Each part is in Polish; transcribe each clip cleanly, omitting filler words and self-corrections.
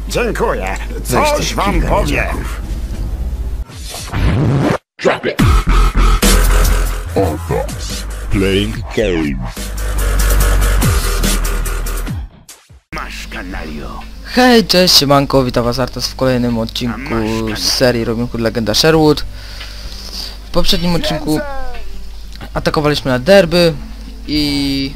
Dziękuję. Weź Coś tych wam kilka powiem. miedziaków. Drop it. Arthas. Playing games. Masz, kanalio. Hej, cześć, siemanko, witam was Artas w kolejnym odcinku z serii Robin Hood Legenda Sherwood. W poprzednim odcinku atakowaliśmy na derby i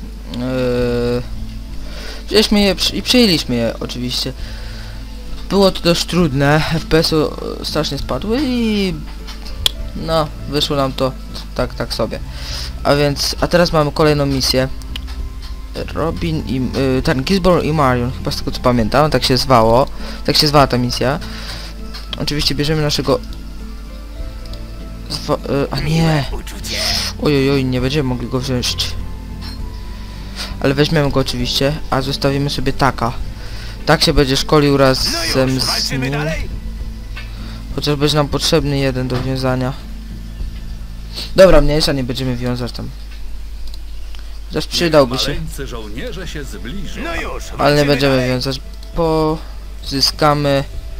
wzięliśmy je i przyjęliśmy je oczywiście. Było to dość trudne, FPS-u strasznie spadły i no, wyszło nam to tak sobie. A teraz mamy kolejną misję. Robin i ten Gisborne i Marion, chyba z tego co pamiętam, tak się zwało. Tak się zwała ta misja. Oczywiście bierzemy naszego a nie! Ojojoj, nie będziemy mogli go wziąć. Ale weźmiemy go oczywiście, a zostawimy sobie taka. Tak się będzie szkolił razem z nim. Chociaż będzie nam potrzebny jeden do wiązania. Dobra, mniejsza, nie będziemy wiązać tam. Chociaż przydałby się. No już, Ale nie będziemy wiązać. Pozyskamy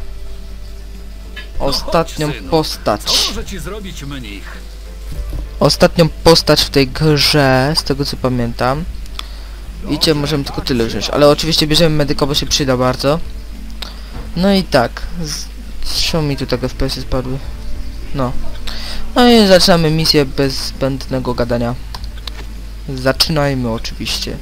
ostatnią postać. Co może ci zrobić mnich? Ostatnią postać w tej grze, z tego co pamiętam. Widzicie, możemy tylko tyle wziąć. Ale oczywiście bierzemy medyka, bo się przyda bardzo. No i tak. Zresztą mi tu tak FPS-y spadły. No. No i zaczynamy misję bez zbędnego gadania. Zaczynajmy oczywiście.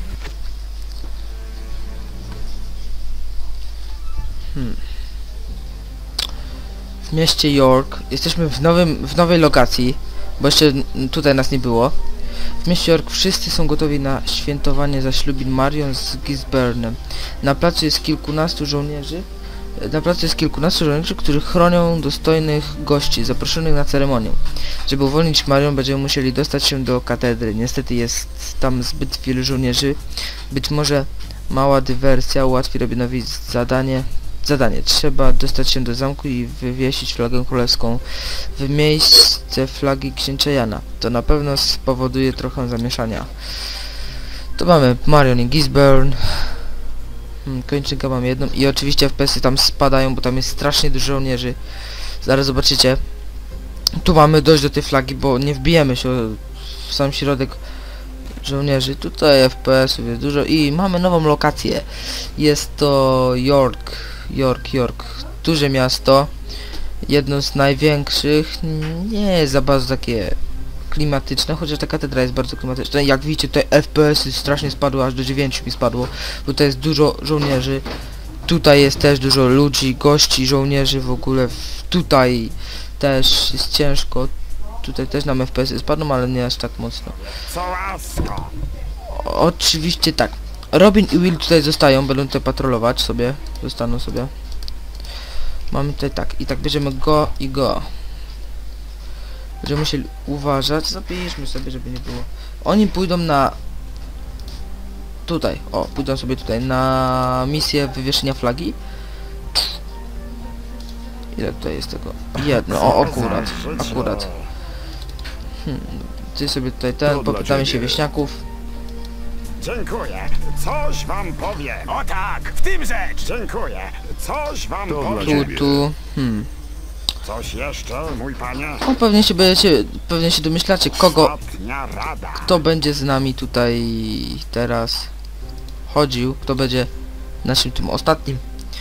W mieście York. Jesteśmy w nowej lokacji, bo jeszcze tutaj nas nie było. W mieście York wszyscy są gotowi na świętowanie zaślubin Marion z Gisborne'em. Na placu jest kilkunastu żołnierzy, którzy chronią dostojnych gości zaproszonych na ceremonię. Żeby uwolnić Marion, będziemy musieli dostać się do katedry. Niestety jest tam zbyt wielu żołnierzy. Być może mała dywersja ułatwi Robinowi zadanie. Trzeba dostać się do zamku i wywiesić flagę królewską w miejsce flagi księcia Jana. To na pewno spowoduje trochę zamieszania. To mamy Marion i Gisborne. Kończynkę mam jedną i oczywiście FPS-y tam spadają, bo tam jest strasznie dużo żołnierzy. Zaraz zobaczycie. Tu mamy dojść do tej flagi, bo nie wbijemy się w sam środek żołnierzy. Tutaj FPS-ów jest dużo i mamy nową lokację. Jest to York. Duże miasto. Jedno z największych. Nie jest za bardzo takie klimatyczne, chociaż ta katedra jest bardzo klimatyczna. Jak widzicie, tutaj FPS-y strasznie spadły, aż do 9 mi spadło, bo tutaj jest dużo żołnierzy. Tutaj jest też dużo ludzi, gości, żołnierzy w ogóle. Tutaj też jest ciężko. Tutaj też nam FPS-y spadną, ale nie aż tak mocno. co łaska. Oczywiście tak. Robin i Will tutaj zostają, będą tutaj patrolować sobie. Zostaną sobie. Mamy tutaj tak. I tak bierzemy go i go. Będziemy musieli uważać. Zapiszmy sobie, żeby nie było. Oni pójdą na... Tutaj. O, pójdą sobie tutaj na misję wywieszenia flagi. Ile tutaj jest tego? Jedno. O, akurat. Ty sobie tutaj popytamy się wieśniaków. Dziękuję. Coś wam powiem. O tak, w tym rzecz. Dziękuję. Coś wam powiem. Tu. Coś jeszcze, mój panie? O, pewnie się domyślacie, Ostatnia rada. kto będzie z nami tutaj teraz chodził, kto będzie naszym tym ostatnim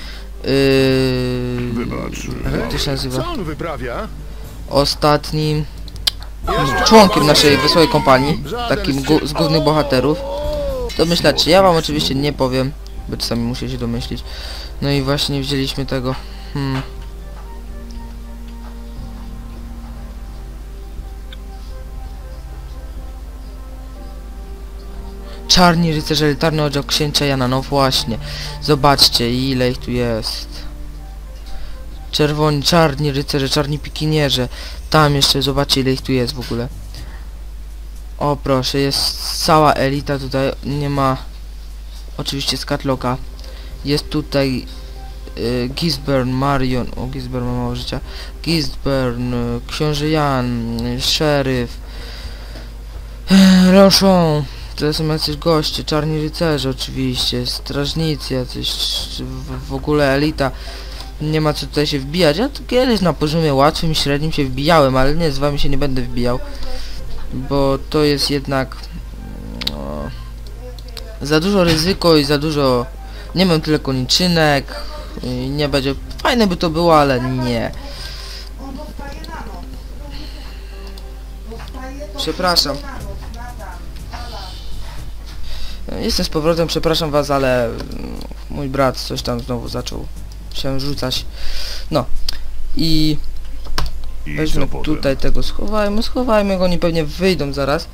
jak to się nazywa? Co on wyprawia? Ostatnim członkiem naszej wesołej kompanii, takim z głównych bohaterów. Domyślacie, ja wam oczywiście nie powiem, bo sami musicie się domyślić. No i właśnie wzięliśmy tego. Czarni rycerze, elitarny oddział księcia Jana, no właśnie. Zobaczcie, ile ich tu jest. Czarni rycerze, czarni pikinierze. Tam jeszcze, zobaczcie, ile ich tu jest w ogóle. O proszę, jest cała elita tutaj, nie ma... Oczywiście Scatlocka. Jest tutaj Gisborne, Marion, o Gisborne ma mało życia. Gisborne, książę Jan, szeryf, Rochon. Tutaj są jacyś goście, czarni rycerze oczywiście, strażnicy jacyś, w ogóle elita. Nie ma co tutaj się wbijać. Ja tu kiedyś na poziomie łatwym, średnim się wbijałem, ale nie, z wami się nie będę wbijał. Bo to jest jednak... No, za dużo ryzyko i za dużo... Nie mam tyle koniczynek. I nie będzie... Fajne by to było, ale nie. Przepraszam. Jestem z powrotem, przepraszam was, ale mój brat coś tam znowu zaczął się rzucać. No. I weźmy tutaj tego, schowajmy go, oni pewnie wyjdą zaraz.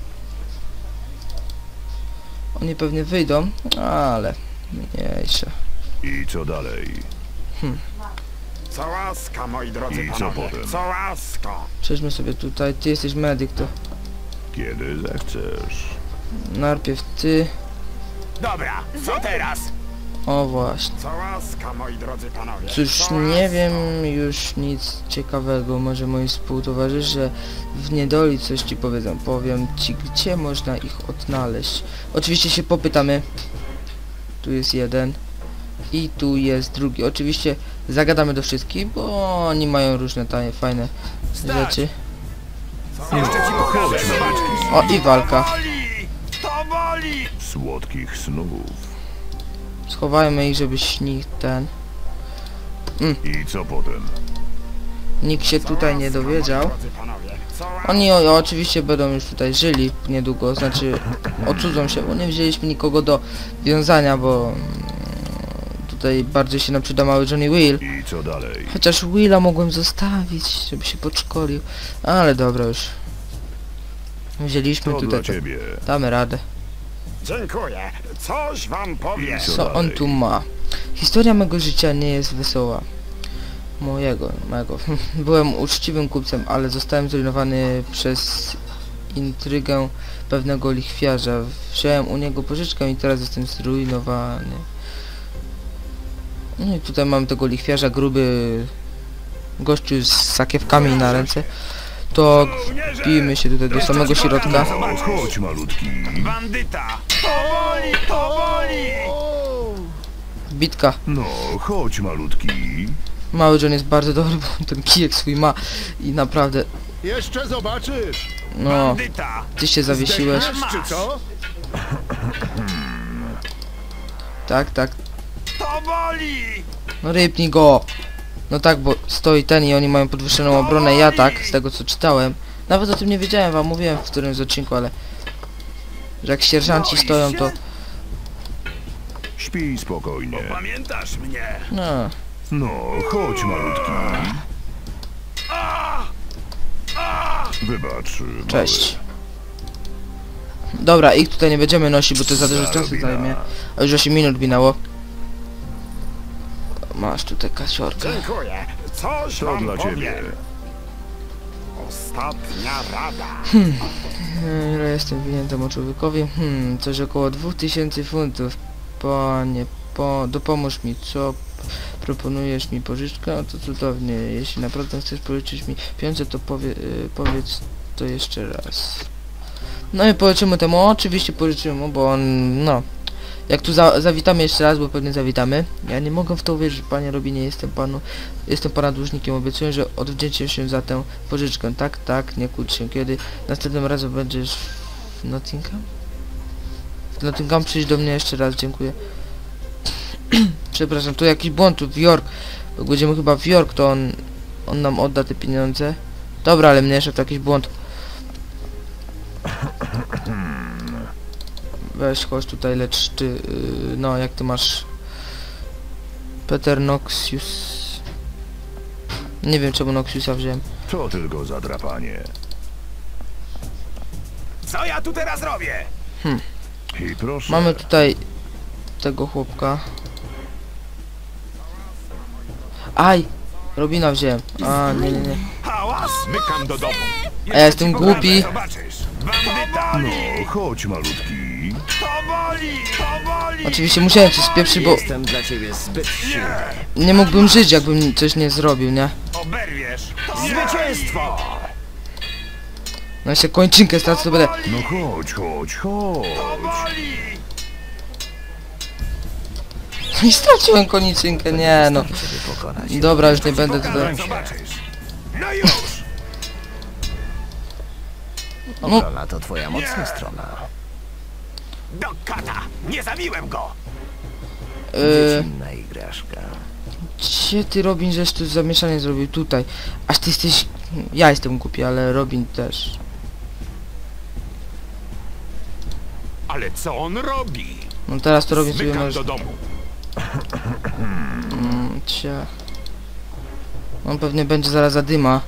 Oni pewnie wyjdą, ale mniejsze. I co dalej? Co łaska, moi drodzy I co panowie, potem? co łaska. Przejdźmy sobie tutaj, ty jesteś medyk, to Kiedy zechcesz. najpierw ty. Dobra, co teraz? O właśnie. Co łaska, moi drodzy panowie. Cóż, co nie łaska. wiem już nic ciekawego. Może moi współtowarzysze w niedoli coś ci powiedzą. Powiem ci, gdzie można ich odnaleźć. Oczywiście się popytamy. Tu jest jeden. I tu jest drugi. Oczywiście zagadamy do wszystkich, bo oni mają różne tanie, fajne rzeczy. Jeszcze ci pokażę, zobaczysz. O, i walka. Boli! To boli! Słodkich snów. Schowajmy ich, żebyś nikt ten... I co potem? Nikt się Co tutaj nie łaska, dowiedział. moi drodzy panowie, co łaska. Oni oczywiście będą już tutaj żyli niedługo, znaczy odcudzą się, bo nie wzięliśmy nikogo do wiązania, bo tutaj bardziej się nam przyda mały Johnny Will. I co dalej? Chociaż Willa mogłem zostawić, żeby się podszkolił, ale dobra już. Wzięliśmy To tutaj, dla to ciebie. damy radę. Dziękuję. Coś wam powiem. Co Co on dalej? tu ma? Historia mego życia nie jest wesoła. Mojego. Byłem uczciwym kupcem, ale zostałem zrujnowany przez intrygę pewnego lichwiarza. Wziąłem u niego pożyczkę i teraz jestem zrujnowany. No i tutaj mamy tego lichwiarza, gruby gościu z sakiewkami na ręce. To wbijmy się tutaj do samego środka. No, chodź malutki. Bandyta! To boli, to boli! Bitka. No, chodź malutki. Mały John jest bardzo dobry, bo on ten kijek swój ma i naprawdę, Jeszcze zobaczysz! no, Bandyta! ty się zawiesiłeś. Zdechniesz, czy co? Tak, tak. To boli! No rypnij go! No tak, bo stoi ten i oni mają podwyższoną obronę, ja tak, z tego co czytałem. Nawet o tym nie wiedziałem, wam mówiłem w którymś z odcinku, ale... Że jak sierżanci stoją, to... Śpij spokojnie. Pamiętasz mnie? No, No, chodź malutki. Wybacz, mały. cześć. Dobra, ich tutaj nie będziemy nosić, bo to za dużo czasu zajmie. A już 8 minut minęło. Masz tutaj kasiorkę. Dziękuję. Coś To wam dla powiem. ciebie. Ostatnia rada. Ile jestem winien temu człowiekowi? Coś około 2000 funtów. Panie, dopomóż mi, co proponujesz mi pożyczkę? No to cudownie, jeśli naprawdę chcesz pożyczyć mi pieniądze, to powiedz to jeszcze raz. No i pożyczymy temu, oczywiście pożyczymy mu, bo on, no, jak tu zawitamy jeszcze raz, bo pewnie zawitamy. Ja nie mogę w to uwierzyć, panie Robinie, jestem pana dłużnikiem, obiecuję, że odwdzięczę się za tę pożyczkę. Tak, tak, nie kłóć się. Kiedy następnym razem będziesz w Nottingham? W Nottingham przyjdź do mnie jeszcze raz, dziękuję. Przepraszam, tu jakiś błąd, tu w York. Jak będziemy chyba w York, to on nam odda te pieniądze. Dobra, ale mniejsza, to jakiś błąd. Weź, chodź tutaj, lecz ty, no jak ty masz... Peter Noxius... Nie wiem czemu Noxiusa wziąłem. To tylko zadrapanie. Co ja tu teraz robię? I proszę. Mamy tutaj tego chłopka. Aj! Robina wziąłem. A, nie, nie, nie. Hałas! Mykam do domu. A ja jestem głupi. Zobaczysz. Bandyta! No, chodź malutki. To boli! To boli! Oczywiście musiałem coś spieprzyć, bo Jestem dla ciebie zbyt silny. nie mógłbym żyć, jakbym coś nie zrobił, nie? Oberwiesz! Zwycięstwo! No jeszcze kończynkę stracę, to będę... No chodź, chodź, chodź. I straciłem kończynkę, nie no. Dobra, już nie będę tutaj... No już! Obrona to twoja mocna strona. Do kata! Nie zabiłem go! Inna igraszka. Gdzie ty, Robin, żeś tu zamieszanie zrobił? Tutaj. Aż ty jesteś... Ja jestem głupi, ale Robin też. Ale co on robi? No teraz to Robin sobie Zmykam może... do domu. Cia. On pewnie będzie zaraz zadyma.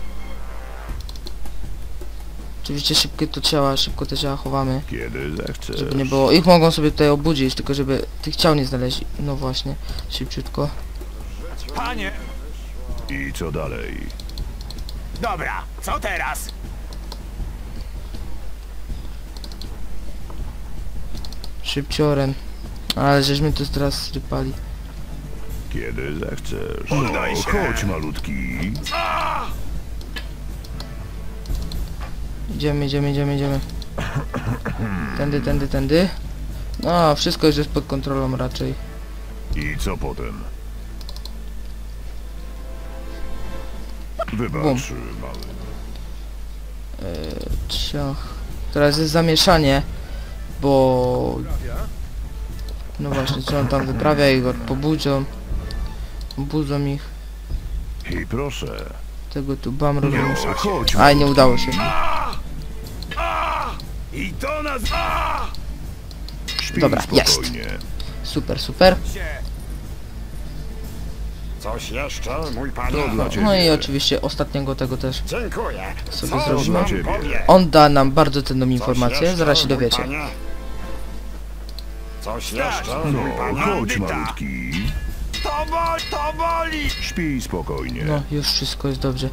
Oczywiście szybko te ciała chowamy. Kiedy zechcesz. Żeby nie było... Ich mogą sobie tutaj obudzić, tylko żeby tych ciał nie znaleźli. No właśnie. Szybciutko. Panie! I co dalej? Dobra, co teraz? Szybciorem. Ale żeśmy tu teraz rypali. Kiedy zechcesz. Poddaj No się. chodź, malutki. Idziemy. Tędy. No, wszystko już jest pod kontrolą raczej. I co potem? Wybacz, Bum. mały. Ciach. Teraz jest zamieszanie, bo... No właśnie, co on tam wyprawia i go pobudzą. Budzą ich. I proszę. Tego tu bam rozumiem. No chodź, Aj, nie udało się. I to nas... śpij Dobra, jest. spokojnie. Super. Coś jeszcze, mój panie? To dla ciebie. No i oczywiście ostatniego tego też. Dziękuję. Sobie Coś zrobimy. wam Dla ciebie. powie? On da nam bardzo cenną Coś informację, jeszcze, zaraz się mój dowiecie. panie? Coś jeszcze, No mój panie? chodź, malutki. To boli! Śpij spokojnie. No, już wszystko jest dobrze.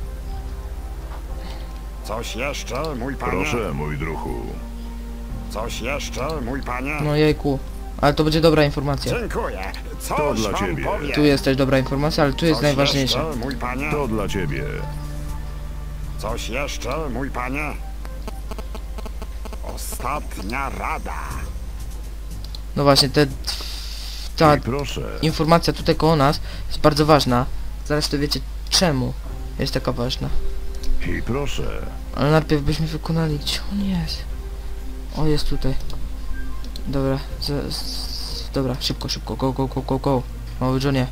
Coś jeszcze, mój panie? Proszę, mój druhu. Coś jeszcze, mój panie? No jejku. Ale to będzie dobra informacja. Dziękuję. Coś To dla wam ciebie. powie? Tu jest też dobra informacja, ale tu jest Coś najważniejsze. Jeszcze, mój panie? To dla ciebie. Coś jeszcze, mój panie? Ostatnia rada. No właśnie, ta I proszę. informacja tutaj koło nas jest bardzo ważna. Zaraz to wiecie czemu jest taka ważna. I proszę. Ale najpierw byśmy wykonali... Gdzie on jest? O, jest tutaj. Dobra, dobra, szybko, go. Mały Johnie.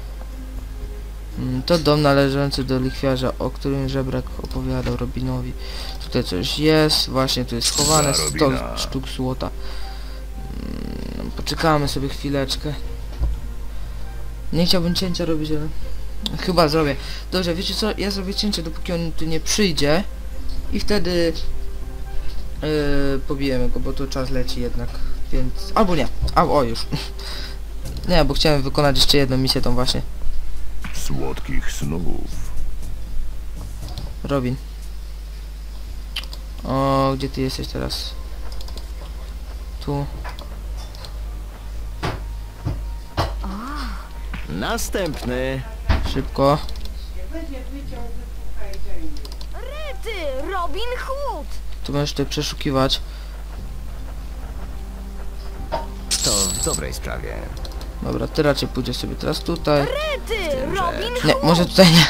To dom należący do lichwiarza, o którym żebrak opowiadał Robinowi. Tutaj coś jest, właśnie tu jest schowane Za 100 Robina. sztuk złota. Poczekamy sobie chwileczkę. Nie chciałbym cięcia robić, ale... Chyba zrobię. Dobrze, wiecie co? Ja zrobię cięcie, dopóki on tu nie przyjdzie. I wtedy... pobijemy go, bo to czas leci jednak. Więc... Albo nie. O, już. Nie, bo chciałem wykonać jeszcze jedną misję tą właśnie. Słodkich snów. Robin. O, gdzie ty jesteś teraz? Tu. Następny. Szybko. Rety, Robin Hood! Tu możesz tutaj przeszukiwać. To w dobrej sprawie. Dobra, ty raczej pójdziesz sobie teraz tutaj. Rety, Robin Nie, Hood! może tutaj nie.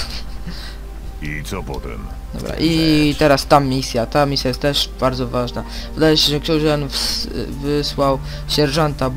I co potem? Dobra, i teraz ta misja jest też bardzo ważna. Wydaje się, że książę Jan wysłał sierżanta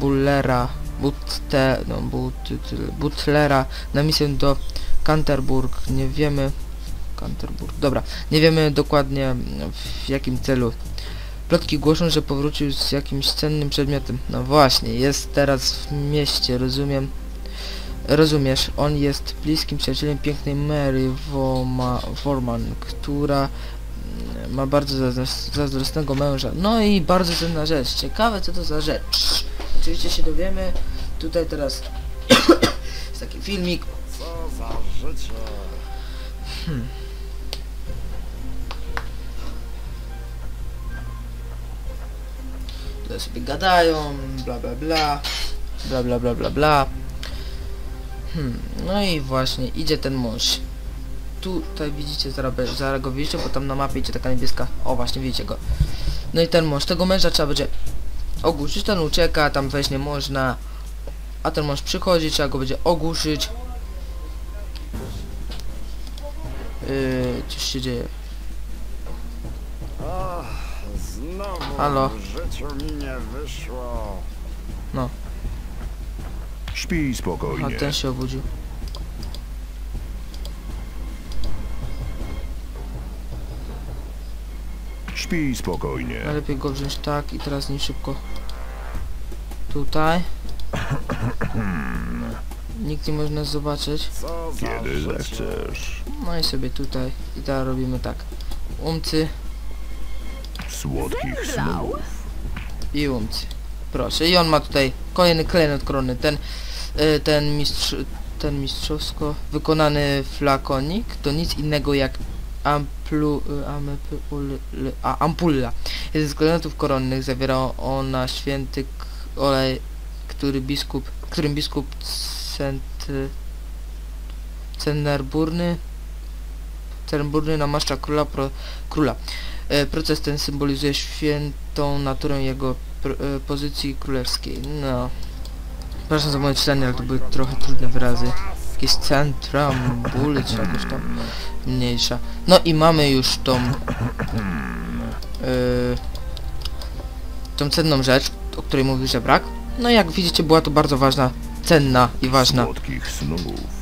Butlera na misję do Canterburg. Nie wiemy... Dobra, nie wiemy dokładnie w jakim celu. Plotki głoszą, że powrócił z jakimś cennym przedmiotem. No właśnie, jest teraz w mieście, rozumiesz, on jest bliskim przyjacielem pięknej Mary Worman, która ma bardzo zazdrosnego męża. No i bardzo cenna rzecz. Ciekawe, co to za rzecz. Oczywiście się dowiemy. Tutaj teraz jest taki filmik. Co za życie. Tutaj sobie gadają, bla bla. No i właśnie idzie ten mąż. tutaj widzicie, zaraz go widzicie, bo tam na mapie idzie taka niebieska. O, właśnie widzicie go. No i ten mąż, tego męża trzeba będzie ogłuszyć, ten ucieka, tam wejść nie można. A ten mąż przychodzi, trzeba go będzie ogłuszyć. Coś się dzieje. Znowu Halo. w życiu mi nie wyszło. No, Śpij a spokojnie. ten się obudził. Śpij spokojnie. Najlepiej go wziąć tak i teraz nie szybko. Tutaj. Nikt nie może nas zobaczyć. Co za Kiedy życie. zechcesz. No i sobie tutaj. I teraz robimy tak. Umcy Słodkich snów. i umcy. Proszę. I on ma tutaj kolejny klejnot korony. Ten mistrzowsko wykonany flakonik to nic innego jak ampulla. Jeden z klejnotów koronnych zawiera ona święty olej, którym biskup Cennerburny namaszcza króla. Proces ten symbolizuje świętą naturę jego pozycji królewskiej. No. Przepraszam za moje czytanie, ale to były trochę trudne wyrazy. Jakieś centrum, ból, czy jakoś tam mniejsza. No i mamy już tą cenną rzecz, o której mówił żebrak. No i jak widzicie, była to bardzo ważna, cenna i ważna. Słodkich snów.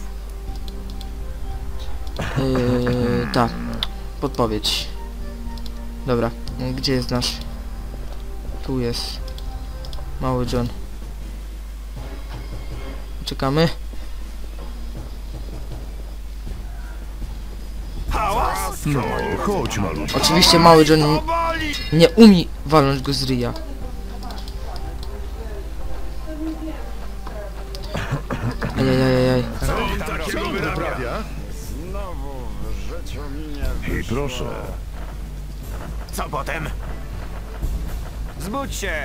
Tak, podpowiedź. Dobra, gdzie jest nasz? Tu jest mały John. Czekamy. No, chodź malutko. Oczywiście mały John nie umie walnąć go z ryja. Ajajajajaj. Wyprawia? Znowu w życiu mi nie I wyszło. proszę. Co potem? Zbudź się!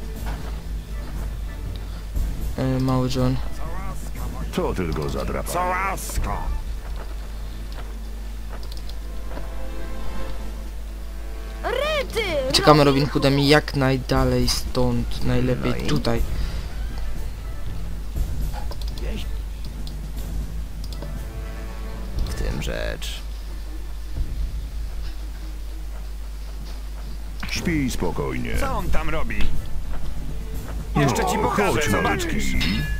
Mały John. To tylko zadrapanie. Co łaska. Ryty! Czekamy Robin Hoodem jak najdalej stąd. Najlepiej No i? tutaj. W tym rzecz. Śpij spokojnie. Co on tam robi? Jeszcze ci pokażę, Chodź zobaczysz. malutki.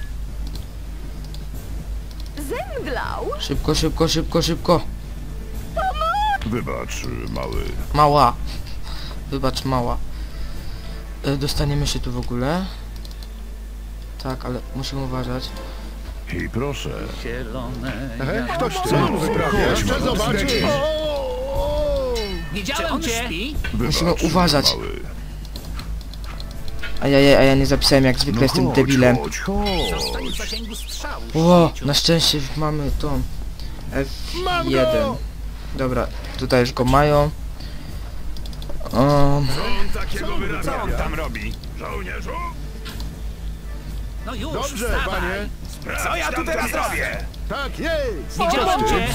Zemdlał! Szybko, szybko, szybko, szybko. Wybacz, mały. Mała. Wybacz, mała. Dostaniemy się tu w ogóle. Tak, ale musimy uważać. I proszę. Ktoś tu wyprawia? Jeszcze zobaczysz. Widziałem cię! Wybacz, Musimy uważać. Mały. A ja nie zapisałem jak zwykle z tym chodź, debilem. chodź, chodź. Zostań w zasięgu strzału. O, na szczęście mamy tą F1. Dobra, tutaj już go mają. Co on tam robi? Żołnierzu? No już, Dobrze, wstawaj. panie. Co ja tu teraz robię? Tak jest. Widziałem cię!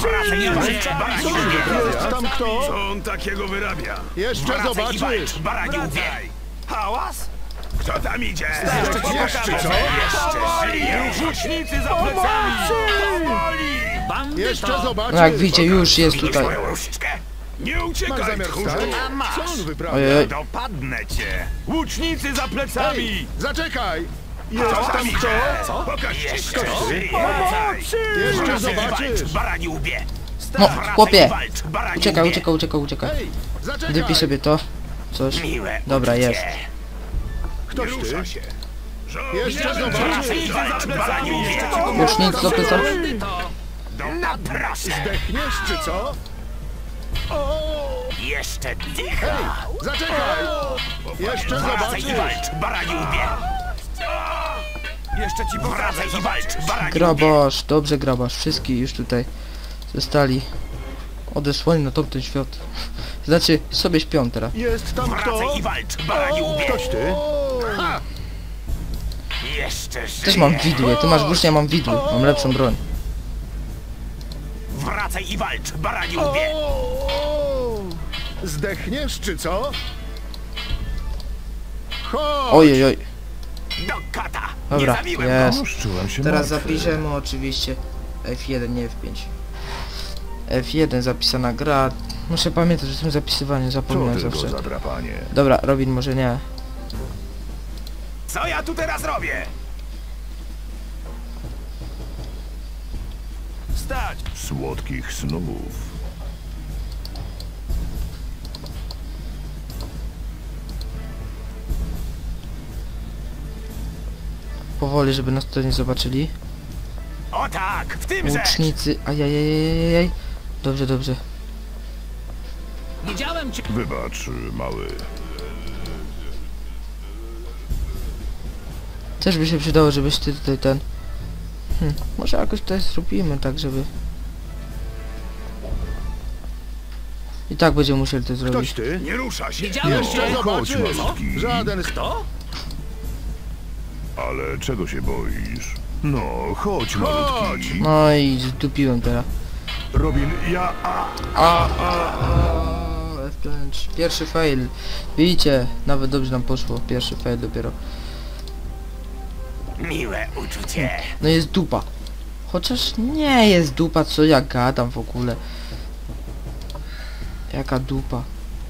Jest tam kto? Co on takiego wyrabia? Jeszcze zobaczysz. Barani uwiej! Hałas? Kto tam idzie? Jeszcze co? Łucznicy za plecami! Bandyto! Jeszcze zobaczysz. No jak widzicie, już jest tutaj. Moją różdżkę! Nie Masz uciekaj, zamiar tchórzu. wstać? A masz! Co on wyprawia? Ojej. Dopadnę cię! Łucznicy za plecami! Ej, zaczekaj. Jest tam kto? Pokażcie Jeszcze Jeszcze zobaczysz. Barani łbie! No, chłopie! Walcz, barani Uciekaj, łbie. uciekaj, uciekaj, uciekaj. Ej, zaczekaj. Wypij sobie to. Coś. Miłe Dobra, uczucie. jest. Ktoś ty? Rusza się. Jeszcze zobaczysz. Łucznicy za plecami łbie! Łucznik, co pyta? Bandyto! Naproszę! Zdechniesz czy co? O! Jeszcze dycha! Zaczekaj. Jeszcze Wracaj i zobaczysz. walcz, barani łbie! Jeszcze ci wracaj i walcz, barani łbie! Grabarz, dobrze grabarz. Wszystkie już tutaj zostali odesłani na tamten świat. Znaczy, sobie śpią teraz. Jest tam kto? Wracaj i walcz, barani łbie! Ktoś ty? Ha! Jeszcze żyje! Też mam widły. Ty masz włócznie, ja mam widły. Mam lepszą broń. Wracaj wracaj i walcz, barani łbie! O! Zdechniesz, czy co? Chodź! Ojej, oj. Do kata! Dobra, Nie zabiłem go! jest. Już czułem się Teraz martwy. zapiszemy oczywiście F1, nie F5. F1 zapisana gra. Muszę pamiętać o tym zapisywaniu, Co zapomniałem tylko zawsze. za drapanie? Dobra, Robin może nie. Co ja tu teraz robię? Stać! Słodkich snów. Powoli, żeby nas tutaj nie zobaczyli. O tak, w tym rzecz! Łucznicy, ajajajajajaj. Dobrze, dobrze. Widziałem cię! Wybacz, mały. Też by się przydało, żebyś ty tutaj ten... może jakoś tutaj zrobimy tak, żeby... I tak będziemy musieli to Ktoś zrobić. ty? Nie rusza się! Jeszcze chodź, zobaczysz! malutki. Żaden... Kto? Ale czego się boisz? No, chodź, malutki. No i zdupiłem teraz. Robin, ja... F5. Pierwszy fail. Widzicie, nawet dobrze nam poszło. Pierwszy fail dopiero. Miłe uczucie! No jest dupa. Chociaż nie jest dupa, co ja gadam w ogóle. Jaka dupa.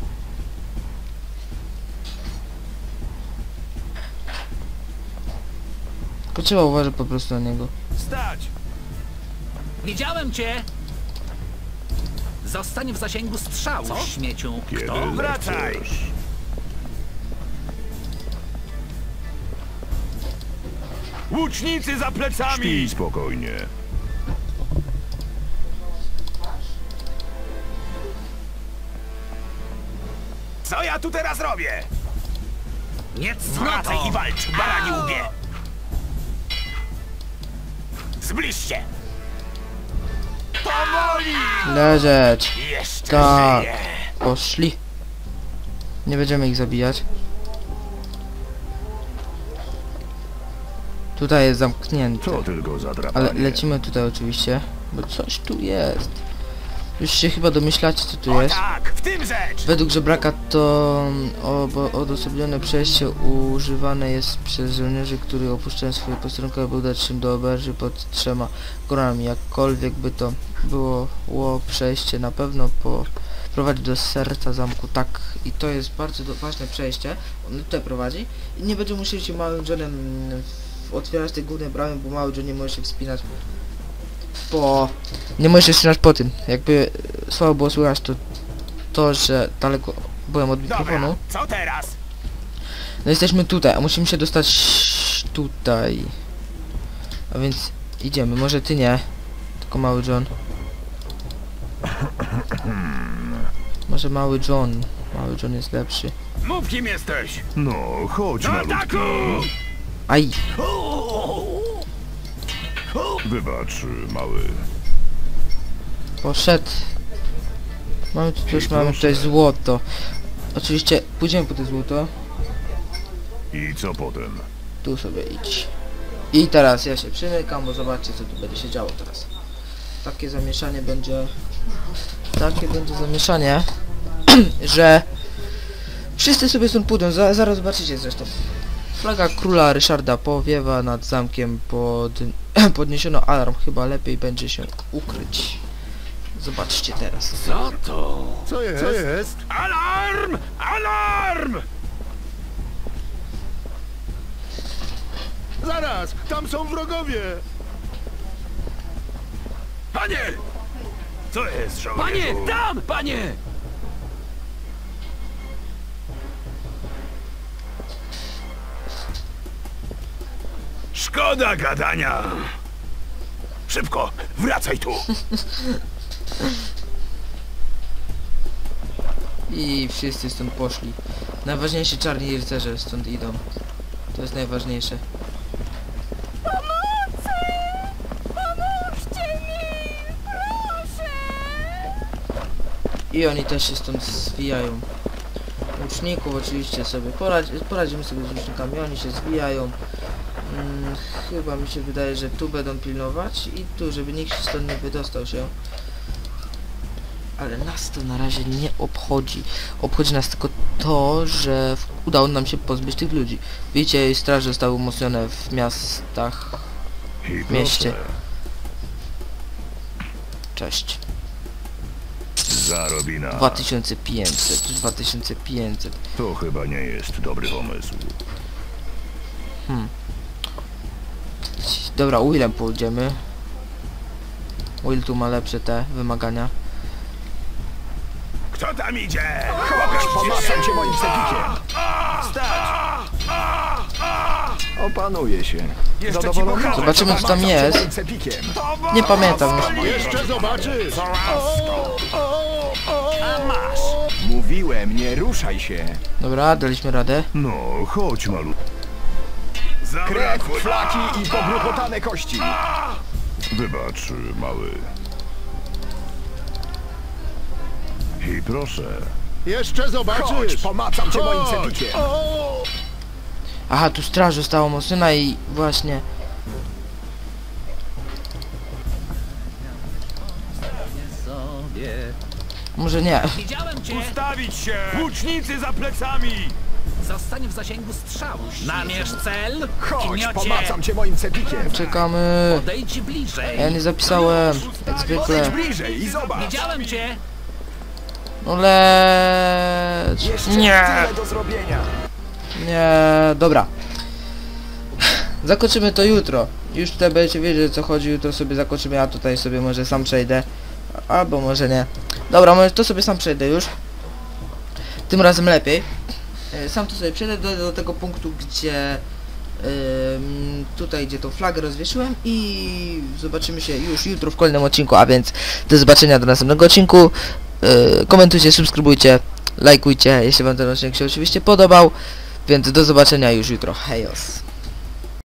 Tylko trzeba uważać po prostu na niego. Stać! Widziałem cię! Zostań w zasięgu strzału, śmieciu. Kiedy Kto? Wracaj! zechcesz. Łucznicy za plecami! Śpij spokojnie. Co ja tu teraz robię? Nie wracaj i walcz, barani łbie! Zbliżcie! Powoli! Leżeć. Jeszcze Tak. żyję! Poszli. Nie będziemy ich zabijać. Tutaj jest zamknięte. To tylko za drapanie. Ale lecimy tutaj oczywiście, bo coś tu jest. Już się chyba domyślacie, co tu O jest. tak, w tym rzecz! Według żebraka to odosobnione przejście używane jest przez żołnierzy, którzy opuszczają swoje posterunki, aby udać się do oberży pod 3 górami. Jakkolwiek by to było przejście, na pewno prowadzi do serca zamku. Tak, i to jest bardzo ważne przejście. On tutaj prowadzi i nie będziemy musieli się małym Johnem otwierać te główne bramy, bo mały John nie może się wspinać nie możesz się wspinać po tym. Jakby słabo było słychać to, że daleko byłem od mikrofonu. Dobra, co teraz? No jesteśmy tutaj, a musimy się dostać tutaj. A więc idziemy, może ty nie, tylko mały John. Może mały John. Mały John jest lepszy. Mów, kim jesteś! No, chodź, Do malutki. ataku! Aj! Wybacz, mały. Poszedł. Mamy tu też, mamy tutaj złoto. Oczywiście pójdziemy po to złoto. I co potem? Tu sobie idź. I teraz ja się przymykam, bo zobaczcie, co tu będzie się działo teraz. Takie zamieszanie będzie... Takie będzie zamieszanie, że wszyscy sobie stąd pójdą, zaraz zobaczycie zresztą. Flaga króla Ryszarda powiewa nad zamkiem, podniesiono alarm, chyba lepiej będzie się ukryć. Zobaczcie teraz. Co to? Co jest? Co jest? Alarm! Alarm! Zaraz! Tam są wrogowie! Panie! Co jest, żołnierzu? Panie! Tam! Panie! Szkoda gadania. Szybko! Wracaj tu! I wszyscy stąd poszli. Najważniejsi czarni rycerze stąd idą. To jest najważniejsze. Pomóżcie mi! Proszę! I oni też się stąd zwijają. Łuczników oczywiście sobie poradzimy sobie z łucznikami, oni się zwijają. Chyba mi się wydaje, że tu będą pilnować i tu, żeby nikt stąd nie wydostał się. Ale nas to na razie nie obchodzi. Obchodzi nas tylko to, że udało nam się pozbyć tych ludzi. Wiecie, straże zostały umocnione w miastach, I w mieście. proszę, Cześć. Zarobina. 2500. To chyba nie jest dobry pomysł. Dobra, Willem pójdziemy. Will tu ma lepsze te wymagania. Kto tam idzie? Pomacam cię moim cepikiem. Opanuje się. Jeszcze ci pokażę. Zobaczymy, co tam jest. Moim cepikiem. Nie pamiętam już. Jeszcze zobaczysz. Mówiłem, nie ruszaj się. Dobra, daliśmy radę. No, chodź malu. Krew, Flaki i pogruchotane kości. Wybacz, mały. I proszę. Jeszcze zobaczysz. Chodź, pomacam cię moim Chodź. cepikiem. Aha, tu straż została umocniona i właśnie... Może nie. Widziałem cię! Ustawić się! Łucznicy za plecami! Zostań w zasięgu strzału. Namierz cel. Chodź, Kniocie. pomacam cię moim cepikiem. Czekamy. Podejdź bliżej. Ja nie zapisałem. Jak zwykle. Bliżej i zobacz. Widziałem cię! No lecz. Nie. Tyle do zrobienia. Nie. Dobra. Zakończymy to jutro. Już tutaj będziecie wiedzieć, o co chodzi. Jutro sobie zakończymy. Ja tutaj sobie może sam przejdę. Albo może nie. Dobra, może to sobie sam przejdę już. Tym razem lepiej. Sam tu sobie przejdę do tego punktu, gdzie tutaj, gdzie tą flagę rozwieszyłem i zobaczymy się już jutro w kolejnym odcinku, a więc do zobaczenia do następnego odcinku. Komentujcie, subskrybujcie, lajkujcie, jeśli wam ten odcinek się oczywiście podobał, więc do zobaczenia już jutro. Hejos.